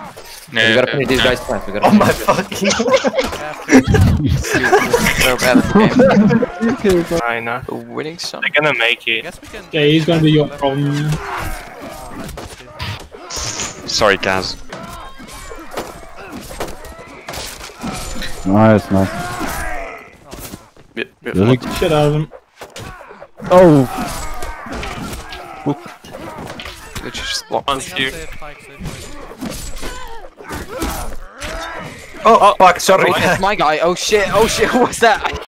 No, we gotta finish these guys' plans. We gotta. Oh my fucking. So bad at the game. I know. The winning song. They're gonna make it. Yeah, he's gonna be your problem. Yeah. Sorry, Kaz. Nice, nice. Really? Shit out of him. Oh! Literally just block. Oh, fuck, sorry. Oh, it's my guy. Oh shit. Oh shit. What's that?